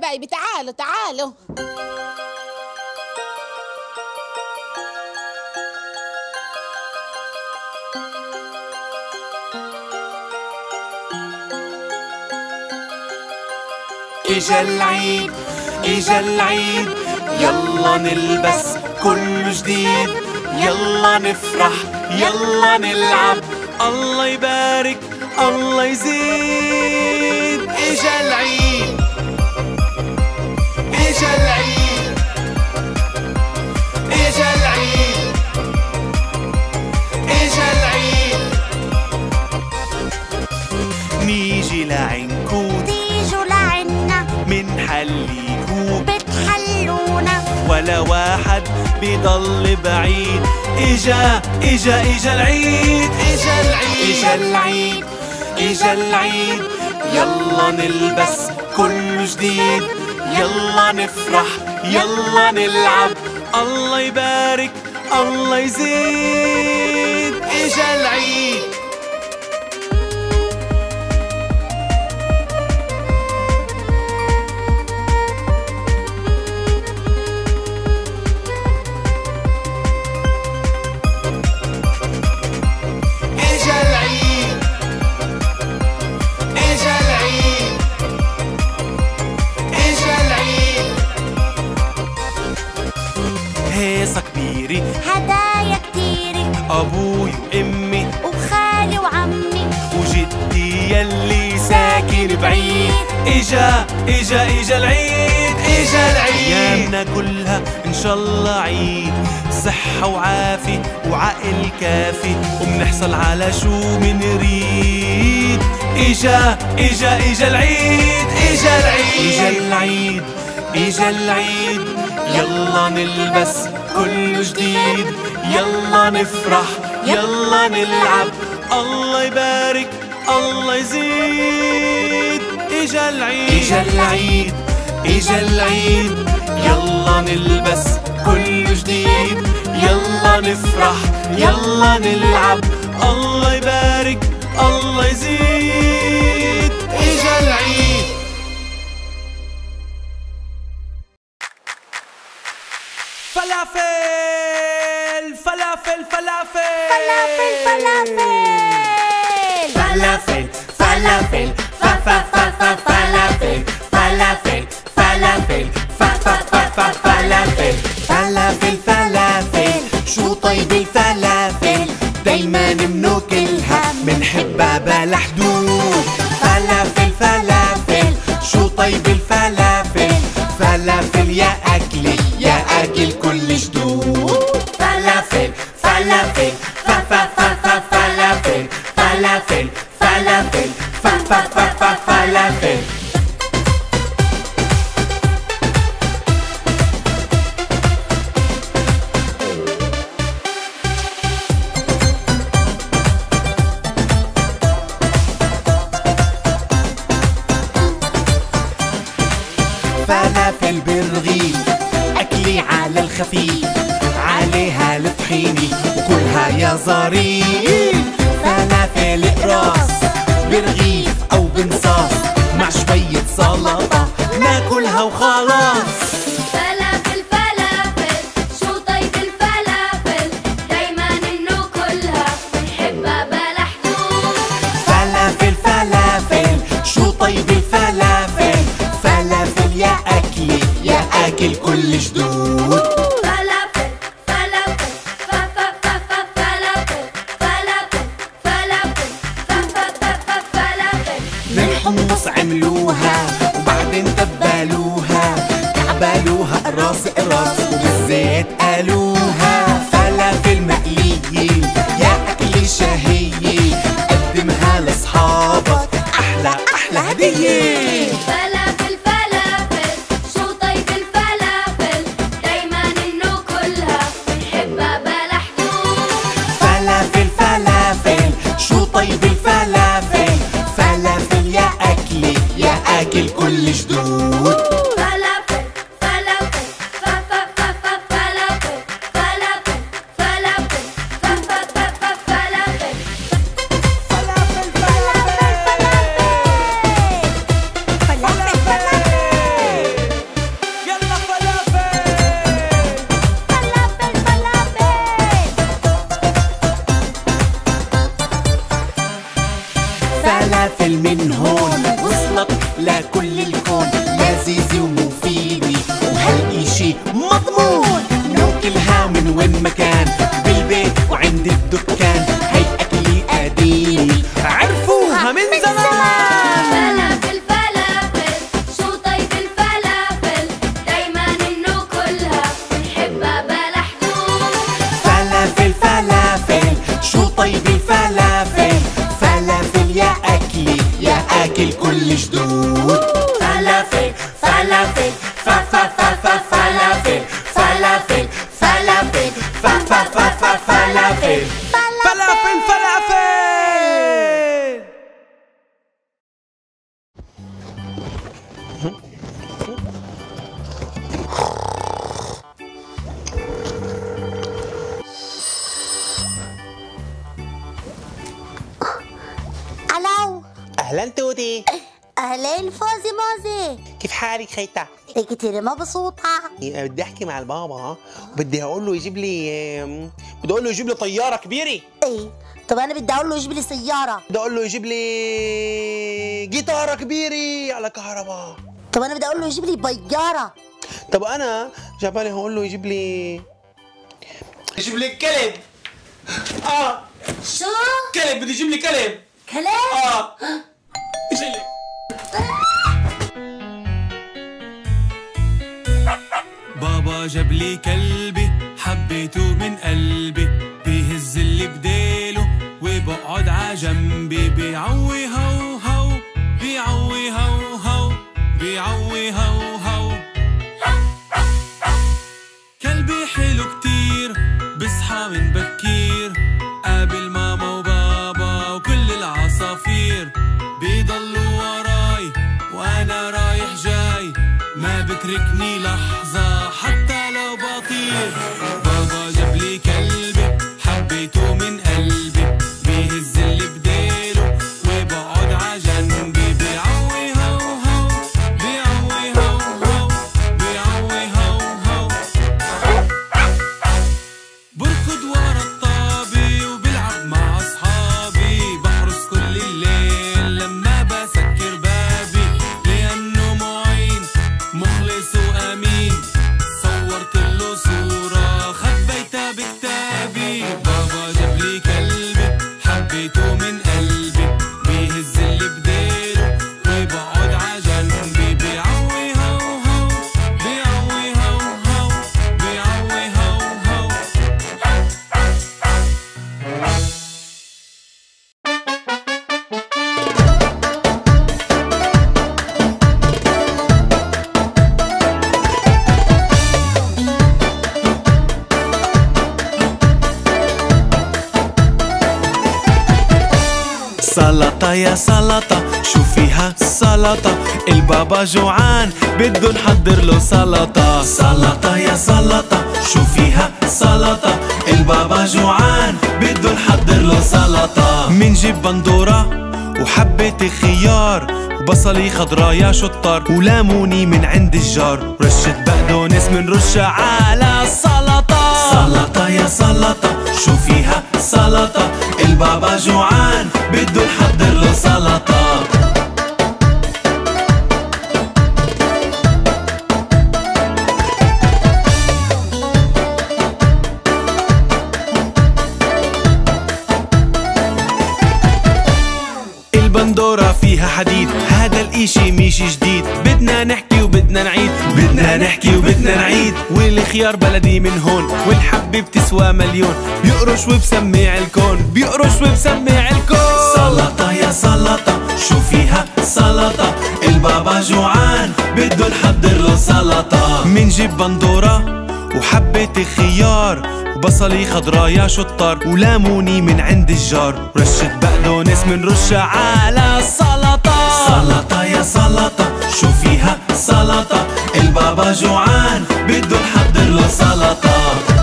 حبايبي، تعالوا تعالوا. إجا العيد إجا العيد، يلا نلبس كله جديد، يلا نفرح يلا نلعب، الله يبارك الله يزيد. إجا العيد إجا العيد إجا العيد إجا العيد، نيجي لعندكم تيجوا لعنا منحليكم بتحلونا، ولا واحد بيضل بعيد. إجا العيد إجا العيد إجا العيد إجا العيد، يلا نلبس كله جديد، يلا نفرح يلا نلعب، الله يبارك الله يزيد. إجا العيد هيصة كبيرة، هدايا كتيرة، أبوي وأمي وخالي وعمي وجدي يلي ساكن بعيد. إجا العيد إجا العيد، أيامنا كلها إن شاء الله عيد، صحة وعافية وعقل كافي، وبنحصل على شو منريد. إجا العيد إجا العيد إجا العيد، يلا نلبس كله جديد، يلا نفرح يلا نلعب، الله يبارك الله يزيد. إجا العيد إجا العيد، يلا نلبس كله جديد، يلا نفرح يلا نلعب، الله يبارك الله يزيد. إجا العيد فلافل فلافل فلافل فلافل فلافل فلافل فلافل فلافل فلافل فلافل فلافل فلافل فلافل، شو طيب الفلافل، دايما مناكلها منحبها بلا حدود. فلافل فلافل، شو طيب الفلافل، فلافل يا أكلي يا أكل كل جدود. فلافل فلافل فلافل فلافل فلافل فلافل. فلافل بالرغيف أكلي على الخفيف، عليها الطحينة وكلها يا ظريف. فلافل قراص برغيف أو بنصاص، مع شوية سلطة ناكلها وخلاص. فلافل فلافل، شو طيب الفلافل، دايما ناكلها بنحبها بلا حدود. فلافل فلافل، شو طيب الفلافل، فلافل يا أكلي يا أكل كل جدود. فلافل فلافل فلافل فلافل فلافل. من حمص عملوها وبعدين تبلوها، كعبلوها قراص وبالزيت قالوها. فلافل مقلية يا أكلي شهية، قدمها لأصحابك أحلى هدية. فلافل فلافل، شو طيب الفلافل، دايما ناكلها بنحبها بلا حدود. فلافل فلافل، شو طيب الفلافل، فلافل يا أكلي يا أكل كل جدود. فلافل فلافل فلافل فلافل فلافل. أكل كل جدود. فلافل فلافل فا فا فا فا فلافل فلافل فلافل فا فا فا فا فلافل فلافل فلافل. الو. اهلا توتي. اهلين فوزي موزي، كيف حالك خيتا؟ كتير مبسوطة. بدي احكي مع البابا وبدي اقول له يجيب لي بدي اقول له يجيب لي طياره كبيره. ايه طب انا بدي اقول له يجيب لي سيارة. بدي اقول له يجيب لي جيتاره كبيره على كهرباء. طب انا بدي اقول له يجيب لي بيارة. طب انا جبالي هقول له يجيب لي كلب. شو؟ كلب، بدي يجيب لي كلب. كلام؟ يجيب لي. بابا جاب لي كلبي حبيته من قلبي، بيهز اللي بديله وبقعد عجنبي، بيعوي هو هو بيعوي هو هو بيعوي هو هو. كلبي حلو كتير بصحى من بكير، قابل ماما وبابا وكل العصافير، بيضلوا وراي وانا رايح جاي، ما بتركني لحظة حتى لو بطير. بابا جاب لي كلبي حبيته من قلبي، بيهز اللي بديله وبقعد عجنبي، بيعوي هو هو بيعوي هو هو بيعوي هو هو. بركض ورا الطابي وبلعب مع اصحابي، بحرس كل الليل لما بسكر بابي، لانه معين مخلص وامين، صورت له صورة خبيتها بكتابي. بابا جاب لي كلبي حبيته من قلبي، بيهز اللي بديله وبقعد عجنبي، بيعوي هو هو بيعوي هو هو بيعوي هو هو. سلطة يا سلطة شو فيها سلطة، البابا جوعان بده نحضر له سلطة. سلطة يا سلطة شو فيها سلطة، البابا جوعان بده نحضر له سلطة. منجيب بندورة وحبة خيار وبصلي خضرا يا شطار وليموني من عند الجار، رشة بقدونس من رشة على السلطة. سلطة يا سلطة شو فيها سلطة، البابا جوعان بده نحضر له سلطة. البندورة فيها حديد، هذا الاشي مش جديد، بدنا نحكي وبدنا نعيد، بدنا نحكي وبدنا نعيد. والخيار بلدي من هون والحبة بتسوى مليون، بيقرش وبسمع الكون بيقرش وبسمع الكون. سلطة يا سلطة شو فيها سلطة، البابا جوعان بده نحضر له سلطة. منجيب بندورة وحبة خيار وبصلي خضرا يا شطار وليموني من عند الجار، رشة بقدونس من رشة على السلطة. سلطة يا سلطة شو فيها سلطة، البابا جوعان بده نحضر له سلطة.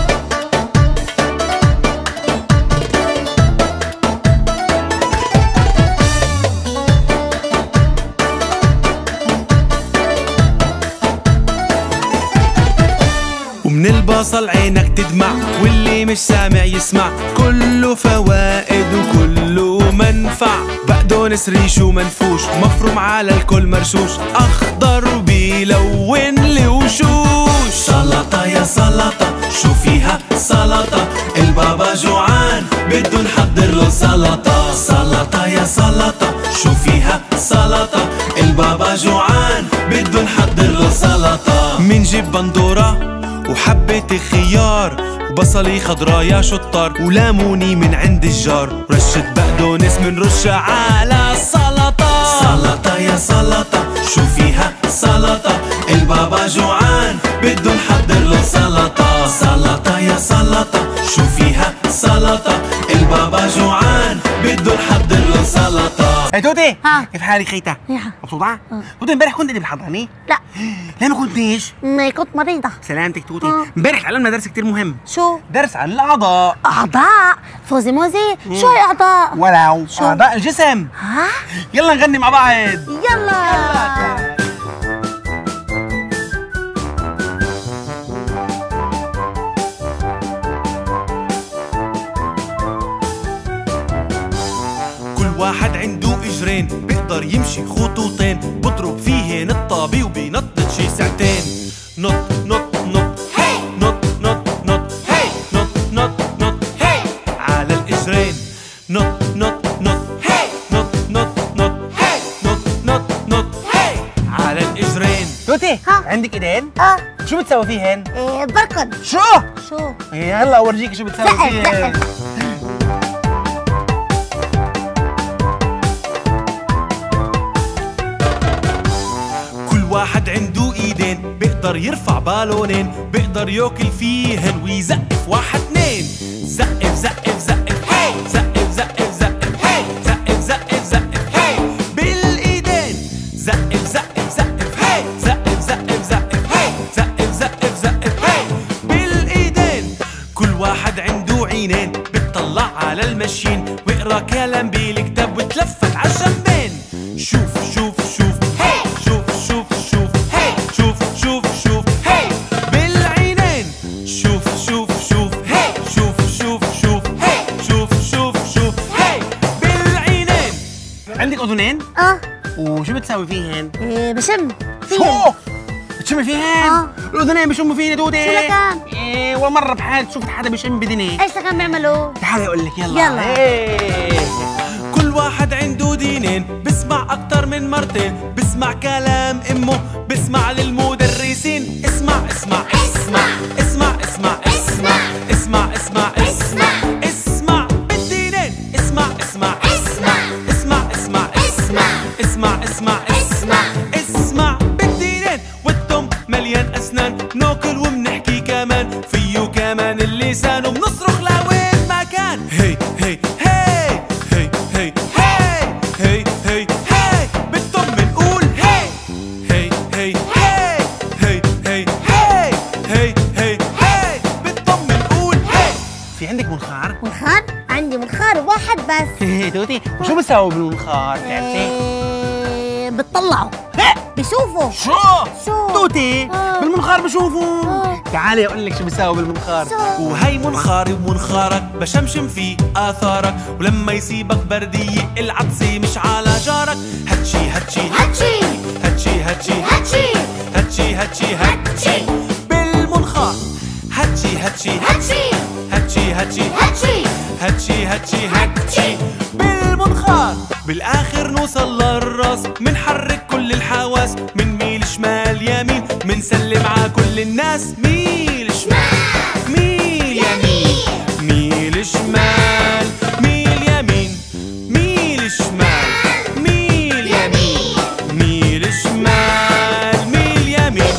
ومن البصل عينك تدمع واللي مش سامع يسمع، كله فوائد وكله منفع، بقدونس ريشه منفوش مفروم على الكل مرشوش، اخضر وبيلون الوشوش. سلطة يا سلطة شو فيها سلطة، البابا جوعان بده نحضر له سلطة. سلطة يا سلطة شو فيها سلطة، البابا جوعان بده نحضر له سلطة. منجيب بندورة وحبة خيار وبصلي خضرا يا شطار وليموني من عند الجار، رشة بقدونس من رشة على السلطة. سلطة يا سلطة شو فيها سلطة البابا جوعان بده نحضر له سلطة سلطة يا سلطة شو فيها سلطة البابا جوعان بده نحضر له سلطة. يا توتي ها. كيف حالك خيتا؟ منيحة. مبسوطة؟ توتي امبارح كنت بالحضانة؟ لا لا ما كنتيش. كنت مريضة. سلامتك توتي. امبارح تعلمنا درس كتير مهم. شو؟ درس عن الأعضاء. أعضاء فوزي موزي شو هي أعضاء؟ ولو شو؟ أعضاء الجسم. ها؟ يلا نغني مع بعض. يلا كل واحد عنده اجرين بيقدر يمشي خطوتين بضرب فيهن الطابي وبينطط شي ساعتين. نط نط نط هي نط نط نط هي نط نط نط هي على الاجرين. نط نط نط هي نط نط نط هي نط نط نط هي على الاجرين. توتي ها. عندك ايدين؟ شو بتسوي فيهن؟ بركض. شو؟ شو؟ هلا اورجيك شو بتسوي زقف فيهن. زقف. كل واحد عنده ايدين بيقدر يرفع بالونين بيقدر ياكل فيهن ويزقف واحد اتنين. زقف زقف زقف هي زقف زقف زقف هي زقف زقف زقف هي بالايدين. زقف زقف زقف هي زقف زقف زقف هي زقف زقف زقف هي بالايدين. كل واحد عنده عينين بتطلع على المشين واقرا كلام بالكتاب وتلفت عالجنبين. شوف شوف شوف هي شوف شوف شوف هي شوف شوف شوف هي بالعينين. شوف شوف شوف هي شوف شوف شوف هي شوف شوف شوف هي بالعينين. عندك اذنين؟ وشو بتسوي فيهن؟ بشم شو؟ فيهن. بتشمي فيهن؟ الاذنين بشموا فيني توتي. شو لكان؟ ايه ولا مرة بحياتي شفت حدا بشم بدني. ايش لكان بيعملوا؟ تعالي اقول لك يلا. يلا. إيه. كل واحد عنده دينين بسمع اكتر من مرتين بسمع كلام امه بسمع للمدرسين. اسمع اسمع اسمع اسمع اسمع اسمع اسمع اسمع اسمع اسمع بالدينين. اسمع اسمع اسمع اسمع اسمع اسمع اسمع اسمع اسمع اسمع بالدينين. والتم مليان اسنان بناكل وبنحكي كمان فيه كمان اللسان وبنصرخ لوين ما كان. هي هي هي هي هي هي هي هي بالتم بنقول هي هي هي هي هي هي هي هي هي بالتم بنقول هي. في عندك منخار؟ منخار؟ عندي منخار واحد بس. توتي وشو بتسوي بالمنخار؟ بتعرفي؟ بتطلعوا بشوفوا. شو؟ توتي بالمنخار بشوفوا. تعالي اقول لك شو بيساوي بالمنخار. وهي منخاري ومنخارك بشمشم فيه آثارك ولما يصيبك بردية العطسي مش على جارك. هاتشي هاتشي هاتشي هاتشي هاتشي هاتشي هاتشي هاتشي هاتشي بالمنخار. هاتشي هاتشي هاتشي هاتشي هاتشي هاتشي هاتشي هاتشي هاتشي بالمنخار. بالاخر نوصل للراس منحرك كل الحواس منميل شمال يمين منسلم على كل الناس. ميل شمال ميل يمين ميل شمال ميل يمين ميل شمال ميل يمين ميل شمال ميل يمين.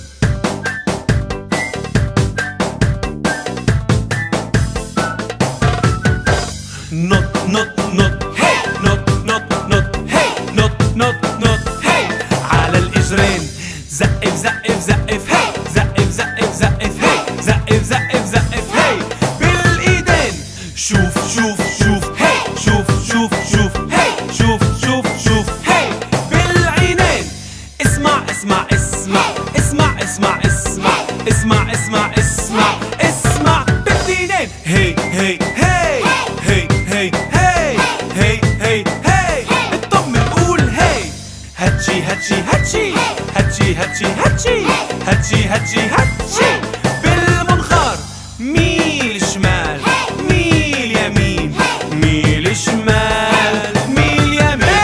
نط نط نط هي نط نط نط هي نط نط نط هي على الاجرين. زقف زقف زقف هي زقف زقف زقف هي زقف زقف زقف هي بالايدين. شوف شوف شوف هي شوف شوف شوف هي شوف شوف شوف هي بالعينين. اسمع اسمع اسمع اسمع اسمع اسمع اسمع اسمع اسمع اسمع بالدينين. هي هي هي هي هي هي هي هي هي الطم نقول هي. هاتشي هاتشي هاتشي هاتشي هاتشي هاتشي هاتشي هاتشي هاتشي بالمنخار. ميل شمال ميل يمين ميل شمال ميل يمين.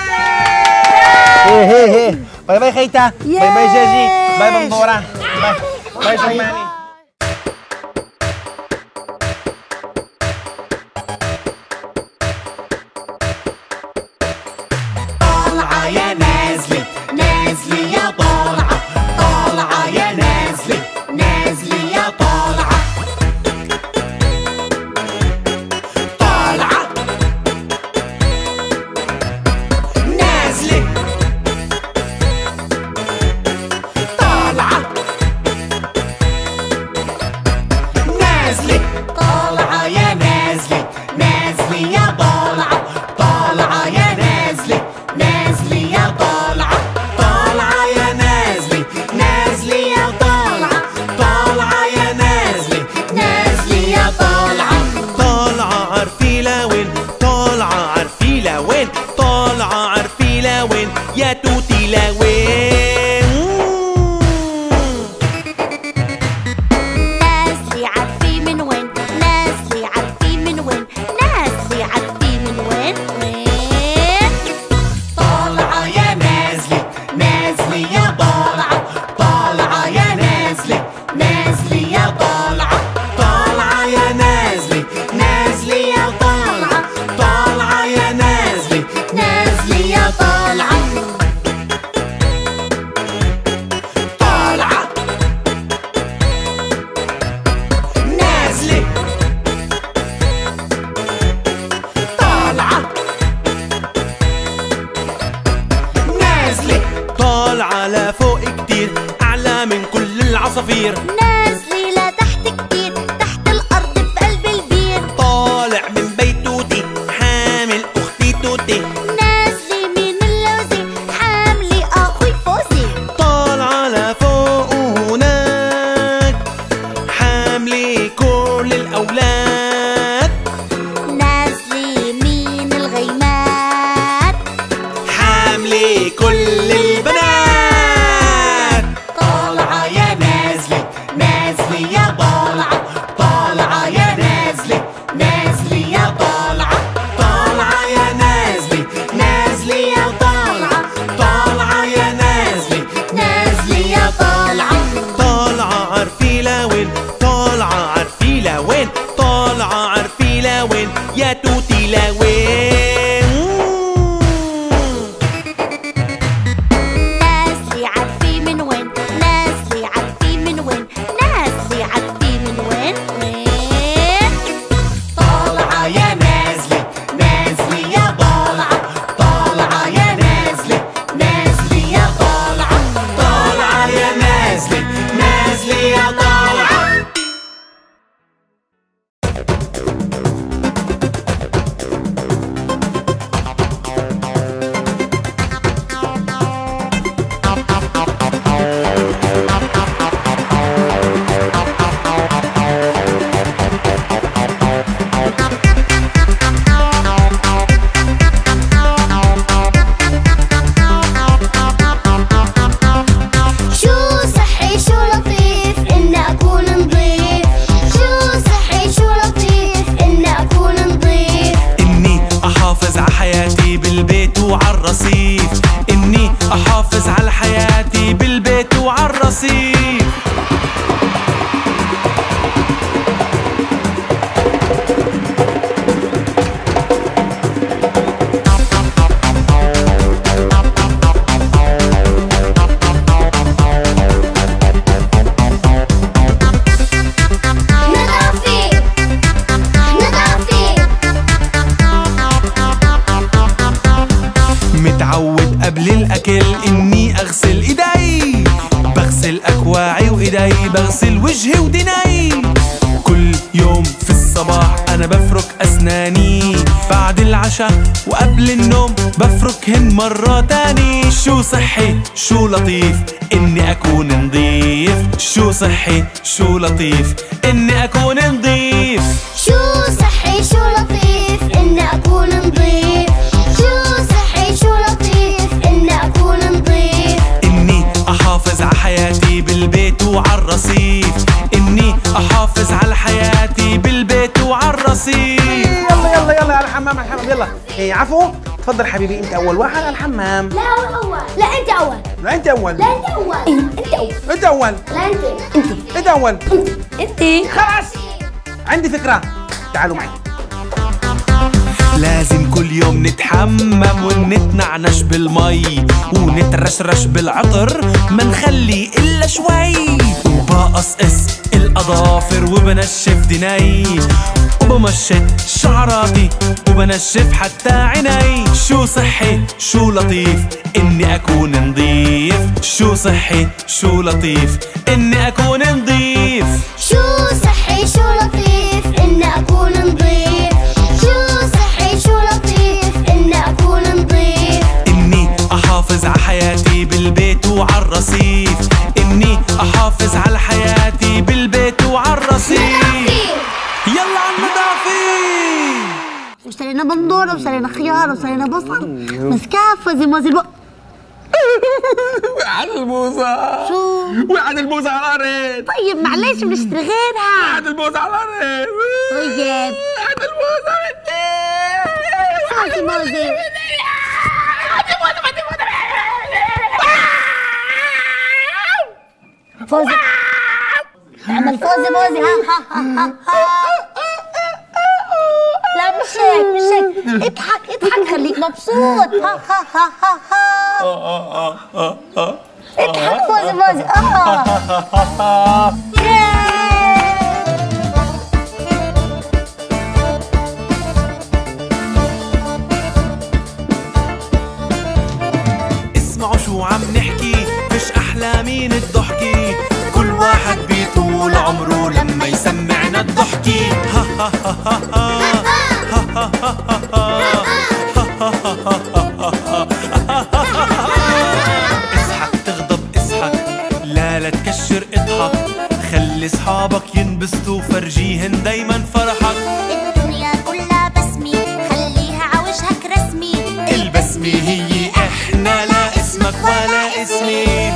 هي باي باي خيتا. باي باي جاجي. باي باي مدورة. باي باي شمالي. طالعة يا توتي لوين. نازلي عارفين من وين، نازلي عارفين من وين، نازلي عارفين من وين وين. طالعة يا نازلة نازلة يا طالعة، طالعة يا نازلة نازلة يا طالعة، طالعة يا نازلة نازلة يا طالعة، طالعة يا نازلة نازلة يا طالعة. طالعة نازلة طالعة نازلة طالعة لفوق كتير أعلى من كل العصافير. نازلي لتحت كتير، تحت الأرض بقلب البير. طالع من بيت توتي حامل أختي توتي. نازلي من اللوزي، حاملي أخوي فوزي. طالعة لفوق وهناك حاملي كل الأولاد. نازلي من الغيمات، حاملي كل البنات. طالعة يا نازلة نازلة يا طالعة، طالعة يا نازلة نازلة يا طالعة، طالعة يا نازلة نازلة يا طالعة، طالعة يا نازلة نازلة يا طالعة. طالعة عارفي لوين، طالعة عارفي لوين، طالعة عارفي لوين يا توتي لوين. نازلي عارفين من وين، نازلي عارفين من وين، نازلي عارفين من وين وين. طالعة يا نازلة نازلة يا طالعة، طالعة يا نازلة نازلة يا طالعة، طالعة يا نازلة نازلة يا طالعة. شو صحي شو لطيف إني أكون نظيف، شو صحي شو لطيف إني أكون نظيف. إني أحافظ على حياتي بالبيت وعالرصيف، إني أحافظ على حياتي بالبيت وعالرصيف. نظافي نظافي متعود قبل الأكل إني أغسل إيدي، بغسل أكواعي وإيدي، بغسل وجهي ودني. كل يوم في الصباح أنا بفرك أسناني، بعد العشاء وقبل النوم بفركهن مرة تاني. شو صحي شو لطيف إني أكون نظيف، شو صحي شو لطيف إني أكون نظيف. شو صحي شو لطيف إني أكون نظيف، شو صحي شو لطيف إني أكون نظيف. إني أحافظ على حياتي بالبيت وعالرصيف، إني أحافظ على حياتي بالبيت وعالرصيف. يلا يلا يلا على الحمام على الحمام يلا. إيه عفو تفضل حبيبي انت اول واحد على الحمام. لا أول، لا أنت أول، لا انت اول، لا أنت أول، أنت أول، انت اول، لا أنت انت اول. أنت خلاص عندي فكرة، تعالوا معي. لازم كل يوم نتحمم ونتنعنش بالمي ونترشرش بالعطر، ما نخلي إلا شوي. وبقصقص الأظافر وبنشف دني، وبمشط شعراتي وبنشف حتى عيني. شو صحي شو لطيف إني أكون نظيف، شو صحي شو لطيف إني أكون نظيف. شو صحي شو لطيف إني أكون نظيف، شو صحي شو لطيف إني أكون نظيف. إني أحافظ على حياتي بالبيت وعالرصيف، إني أحافظ على حياتي بالبيت وعالرصيف. يلا عالنظافة. اشترينا بندورة واشترينا خيار واشترينا بصل، بس كافة زي ما زي الوقت. البوظة. شو؟ وقعت البوظة على الأرض. طيب معلش بنشتري غيرها. وقعت البوظة على الأرض. طيب وقعت البوظة. فوزي موزي. فوزي اعمل فوزي موزي. ها لا مش هيك مش هيك. اضحك اضحك خليك مبسوط. اضحك فوزي موزي. اسمعوا شو عم نحكي، مش أحلى مين الضحكي، كل واحد بيطول عمره لما يسمعنا الضحكي. اضحك تغضب اضحك، لا تكشر اضحك، خلي صحابك ينبسطوا فرجيهن دايما فرحك. الدنيا كلها بسمي، خليها عوجهك رسمي. البسمة هي احنا، لا اسمك ولا اسمي.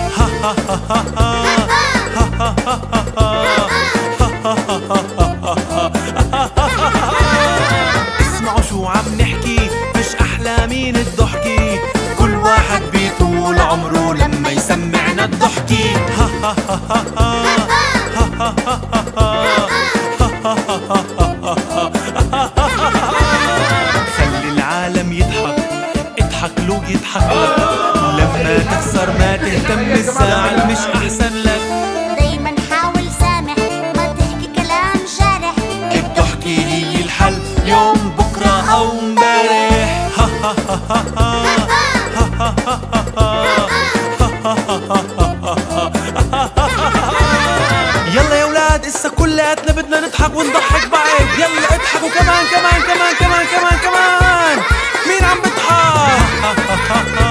اسمعوا شو عم نحكي، مش أحلى مين الضحكي، كل واحد بيطول عمره لما يسمعنا الضحكي. خلي العالم يضحك، اضحك له يضحك لك، لما تخسر ما تهتم، الزعل مش أحسن لك. دايما حاول سامح، ما تحكي كلام جارح. الضحكة هي الحل، يوم بكرة أو امبارح. يلا يا ولاد اسا كلياتنا بدنا نضحك ونضحك بعض. يلا اضحكوا كمان كمان كمان كمان كمان كمان. مين عم بيضحك؟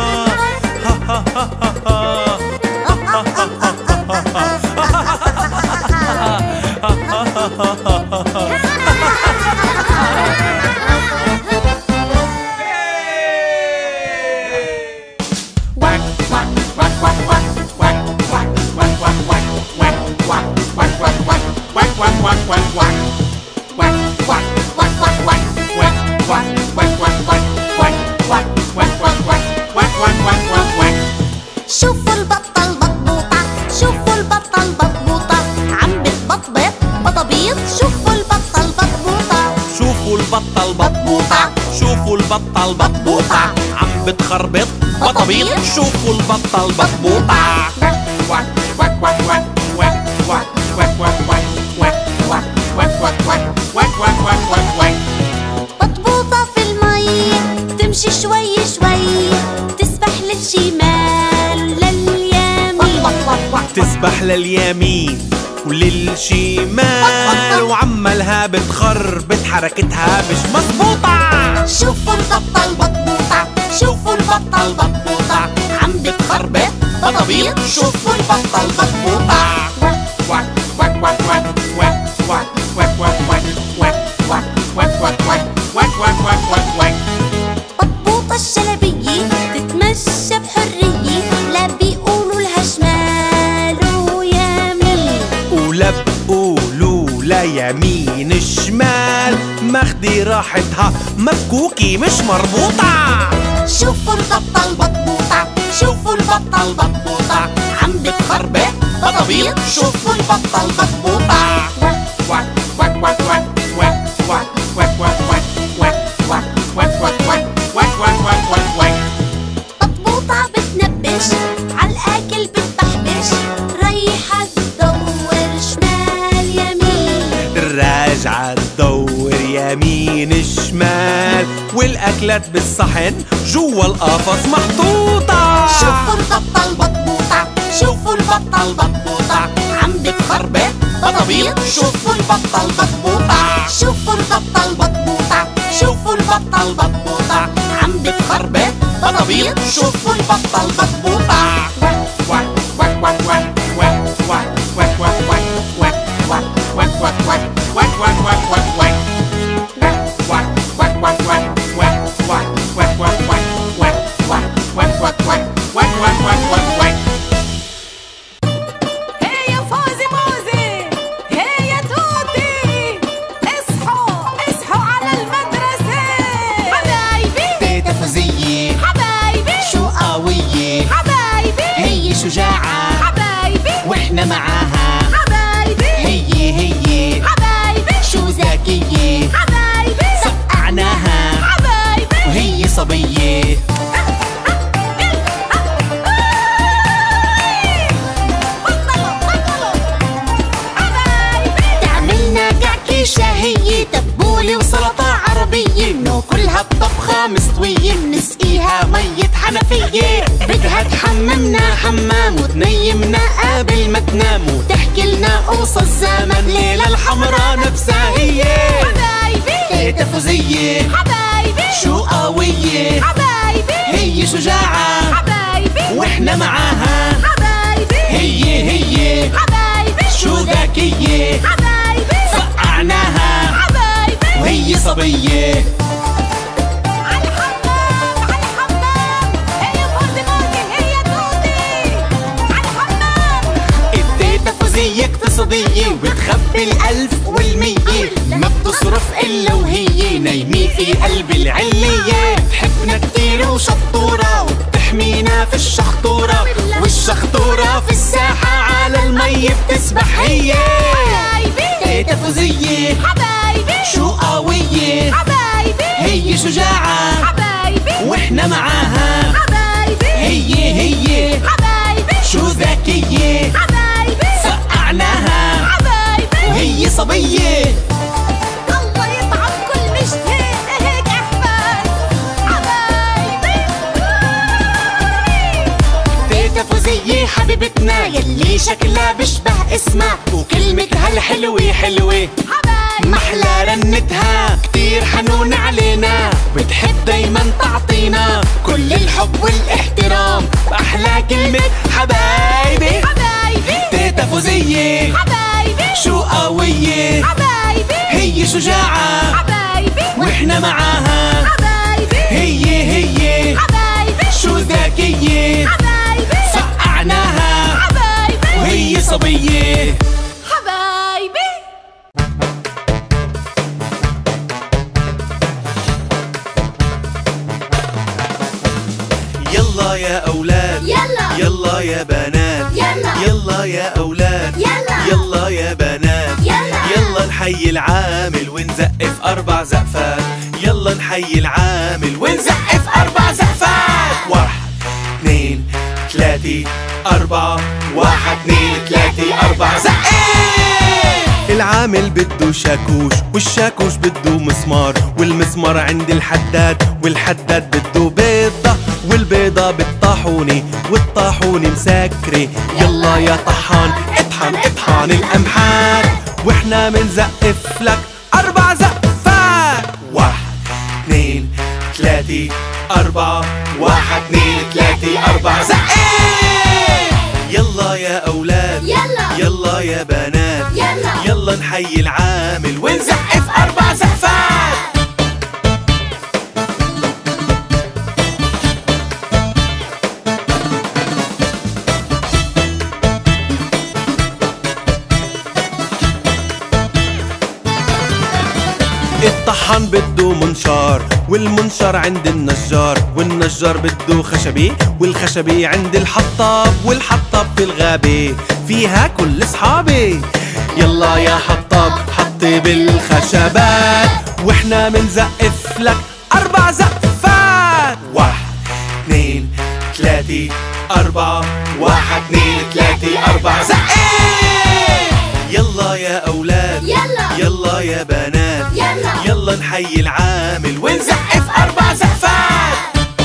شوفوا البطة البطبوطة، شوفوا البطة البطبوطة، عم بتبطبط بطبيط. شوفوا البطة البطبوطة، شوفوا البطة البطبوطة، شوفوا البطة البطبوطة، عم بتخربط بطبيط. شوفوا البطة البطبوطة. بطبوطة في المي تمشي شوي شوي، تسبح للشمال لليمين. تسبح لليمين وللشمال، وعملها بتخربط حركتها مش مظبوطة. شوفوا البطة البطبوطة، شوفوا البطة البطبوطة، عم بتخربط بطبيط. شوفوا البطة البطبوطة. بطبوطة الشلبية تتمشى بحرية، لا بيقولوا لها شمال ويمين، ولا بقولوا لا يمين شمال، ماخدي راحتها مفكوكي مش مربوطة. شوفوا البطة البطبوطة، شوفوا البطة البطبوطة، عم بتخربط بطبيط. شوفوا البطة البطبوطة. بطبوطة بتنبش عالأكل بتبحبش، رايحة تدور شمال يمين، راجعة تدور يمين شمال، والأكلات بالصحن جوا القفص محطوطة. شوفوا البطة البطبوطة، شوفوا البطة البطبوطة، عم بتخربط بطبيط. شوفوا البطة البطبوطة. شوفوا البطة البطبوطة، شوفوا البطة البطبوطة، عم بتخربط بطبيط. شوفوا البطة البطبوطة. شجاعة حبايبي واحنا معاها حبايبي هي حبايبي شو ذكية حبايبي سقعناها حبايبي وهي صبية تعملنا كعكة شهية تبولة وسلطة عربية ناكلها بطبخة مستوية نسقيها مية حنفية بدها تحممنا حمام وتنيمنا قبل ما تنام وتحكي لنا قصص زمن ليلة الحمرا نفسها هي حبايبي تيتا فوزية حبايبي شو قوية حبايبي هي شجاعة حبايبي واحنا معاها حبايبي هي حبايبي شو ذكية حبايبي سقعناها حبايبي وهي صبية على الحمام هي فوزي موزي هي توتي على الحمام التيتا فوزية اقتصادية وبتخبي الألف والمية ما بتصرف إلا وهي نايمة في قلب العلية بتحبنا كتير وشطورة وبتحمينا في الشخطورة والشخطورة في الساحة على المي بتسبح هي حبايبي تيتا فوزية حبايبي شو قوية حبايبي هي شجاعة حبايبي واحنا معاها حبايبي هي حبايبي شو ذكية حبايبي سقعناها حبايبي وهي صبية الله يطعم كل مشتهي هيك احباب حبايبي تيتا فوزية حبيبتنا يلي شكلها بشبه اسمها وكلمتها الحلوة حلوة حبايبي محلى رنتها كتير حنون علينا بتحب دايما تعطينا كل الحب والاحترام بأحلى كلمة حبايبي حبايبي تيتا فوزية حبايبي شو قوية حبايبي هي شجاعة حبايبي واحنا معاها حبايبي هي حبايبي شو ذكية حبايبي سقعناها حبايبي وهي صبية حبايبي يلا يا أولاد يلا يلا يا بنات يلا يلا يا أولاد يلا يلا يا بنات يلا يلا نحيي العامل ونزقف 4 زقفات يلا نحيي العامل ونزقف 4 زقفات 1 2 3 4 1 2 3 4 زقف العامل بده شاكوش والشاكوش بده مسمار والمسمار عند الحداد والحداد بده بيضة والبيضة بالطاحونة والطاحونة مسكرة يلا يا طحان اطحن اطحن القمحات واحنا منزقف لك 4 زقفات 1 2 3 4 1 2 3 4 زقف يلا يا أولاد يلا يلا يا بنات يلا يلا نحيي العامل ونزقف 4 زقفات الطحان بده منشار والمنشار عند النجار والنجار بده خشبي والخشبي عند الحطاب والحطاب في الغابة فيها كل اصحابي يلا يا حطاب حطي بالخشبات واحنا منزقف لك 4 زقفات 1 2 3 4 1 2 3 4 زقف يلا يا أولاد يلا يلا يا بنات يلا يلا نحيي العامل ونزقف 4 زقفات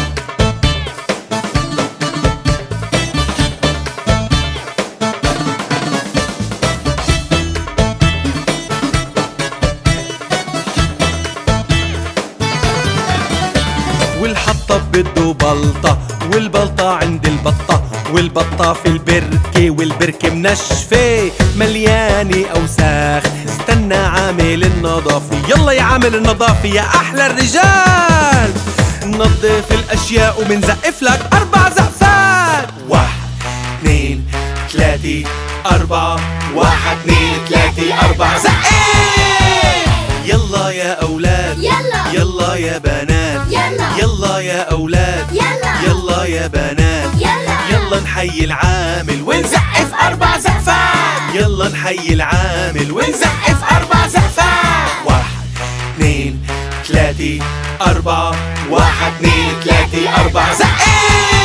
والحطب بده بلطة والبلطة عند البطة والبطة في البركة والبركة منشفة مليانة أوساخ استنى عامل النظافة يلا يا عامل النظافة يا أحلى الرجال نظف الأشياء ومنزقف لك 4 زقفات 1 2 3 4 1 2 3 4 زقف يلا يا أولاد يلا يلا يا بنات يلا يلا يا أولاد يلا يلا يا بنات يلا يلا يلا نحيي العامل ونزقف 4 زقفات. يلا نحيي العامل ونزقف 4 زقفات. 1 2 3 4 1 2 3 4 زقف.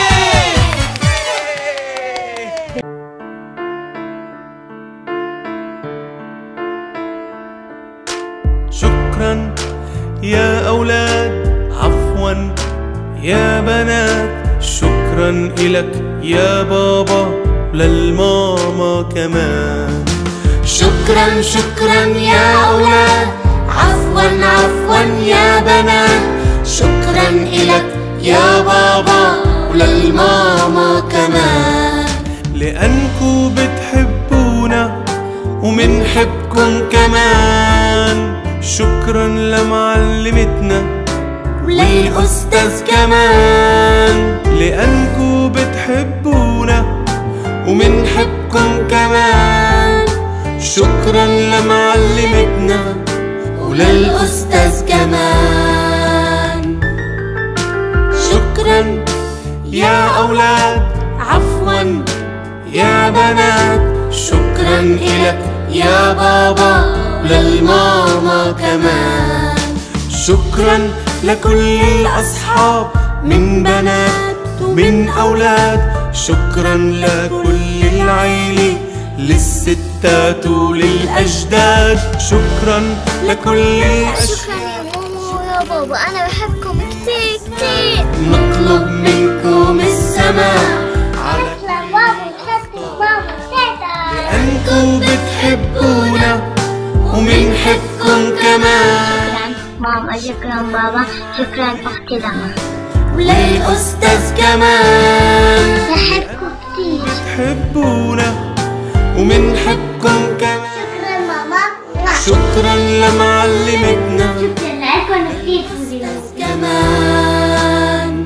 شكرا يا أولاد، عفوا يا بنات، شكرا إلك يا بابا وللماما كمان. شكرا شكرا يا أولاد، عفوا عفوا يا بنات، شكرا إلك يا بابا وللماما كمان. لأنكو بتحبونا ومنحبكن كمان. شكرا لمعلمتنا وللأستاذ كمان. لأنكو بتحبونا ومنحبكن كمان. شكرا لمعلمتنا وللأستاذ كمان. شكرا يا أولاد، عفوا يا بنات، شكرا إلك يا بابا وللماما كمان. شكرا لكل الأصحاب من بنات ومن أولاد. شكرا لكل العيلة، للستات وللأجداد. شكرا لكل شكرا يا ماما ويا بابا، أنا بحبكم كتير كتير. نطلب منكم السماء شكرا بابا وتيتا وماما وتيتا. أنكم بتحبونا ومنحبكم كمان. شكرا ماما، شكرا بابا، شكرا أختي لما. وللأستاذ كمان. بحبكم كتير. بتحبونا ومنحبكم كمان. شكرا ماما. شكرا لمعلمتنا شكرا لكم كتير كمان.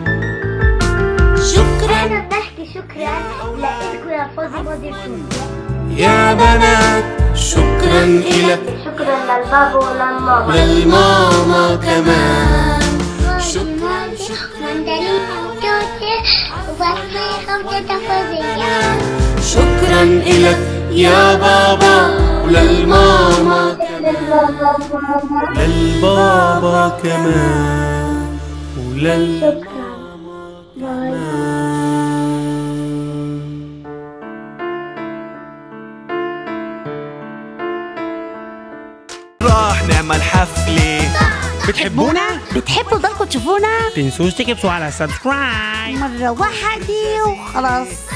شكرا أنا بحكي شكرا لكم يا فوزي مديركم. يا بنات شكرا إلك شكرا للبابا وللماما. وللماما كمان. شكرا شكرا دليل وتوتي وبطيخة وتيتا فوزية. شكرا إلك يا بابا وللماما. للبابا كمان راح نعمل حفلة. بتحبونا؟ بتحبوا ضلكم تشوفونا؟ تنسوش تكبسوا على سبسكرايب. مرة واحدة وخلاص.